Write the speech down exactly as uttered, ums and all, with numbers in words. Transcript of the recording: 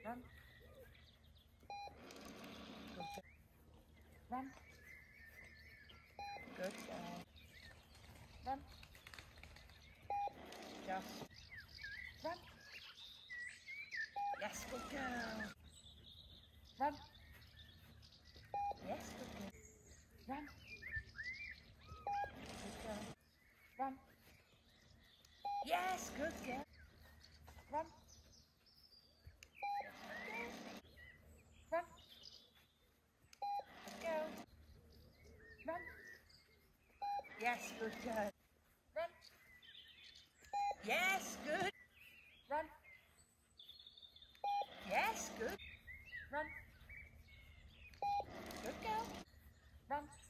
Run. Good girl. Run. Good girl. Run. Just run. Yes, good girl. Run. Yes, good girl. Run. Good girl. Run. Yes, good girl. Run. Yes, good girl. Run. Good girl. Run. Yes, good girl. Run. Yes, good. Run. Yes, good. Run. Good girl. Run.